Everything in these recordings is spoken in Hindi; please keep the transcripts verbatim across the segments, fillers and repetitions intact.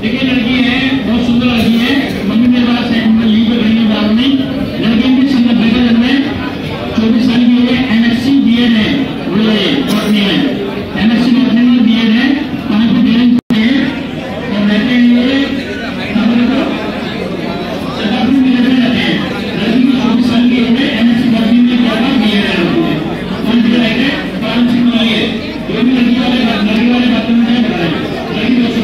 देखिए लड़की है, बहुत सुंदर लड़की है, मम्मी मेरे पास है, लीव पे रहने वाला नहीं। लड़की की सन नब्बे का जन्म है, चौबीस साल की है, एमएससी बीएड है, वो बॉटनी में एमएससी बॉटनी में बीएड है, कहाँ पे ट्रेनिंग है और रहते हैं ये सदापुर में रहते हैं। लड़की की चौबीस साल की है, एमएससी बॉटनी में क्या है, बीएड है, कौन सी लड़की है, कौन सी नहीं है, जो भी लड़की वाले लड़की वाले बातों में बताए लड़की दोस्तों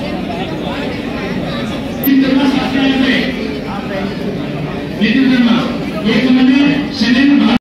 नितिन शर्मा